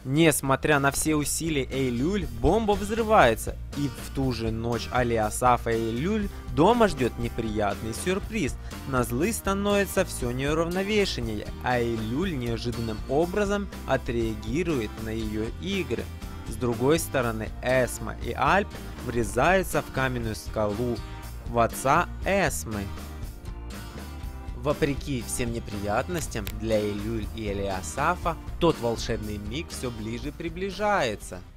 Несмотря на все усилия Эйлюль, бомба взрывается, и в ту же ночь Алиасафа и Эйлюль дома ждет неприятный сюрприз. Назлы становится все неуравновешеннее, а Эйлюль неожиданным образом отреагирует на ее игры. С другой стороны, Эсма и Альп врезаются в каменную скалу в отца Эсмы. Вопреки всем неприятностям для Эйлюль и Алиасафа, тот волшебный миг все ближе приближается.